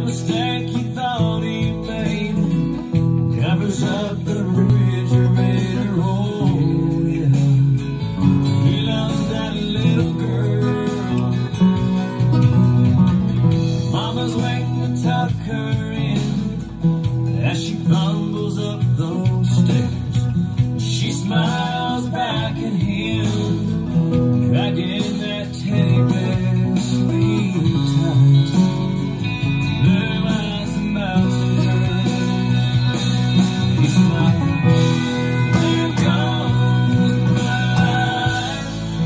mistake he thought he made covers up the refrigerator. Oh yeah, he loves that little girl. Mama's waiting to tuck her in as she fumbles up those stairs. She smiles back at him, dragging that teddy bear sleep tight. Blue eyes and mountain girl. He smiles. There goes my life.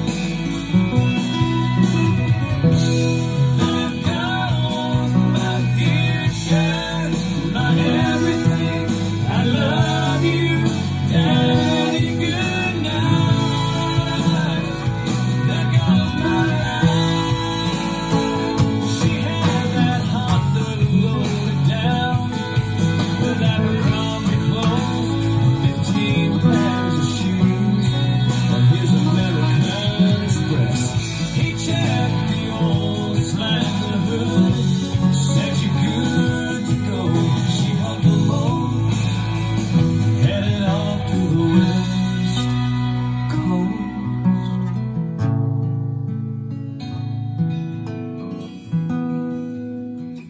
There goes my future, my everything. I love you, Daddy. Good night. There goes my life. She had that Honda loaded down with Abercrombie clothes, 15 pairs of shoes, and his American Express. He checked the old slant of the hood, said you're good to go. She hugged the load, headed off to the West Coast.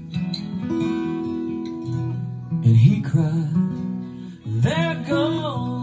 And he cried, there goes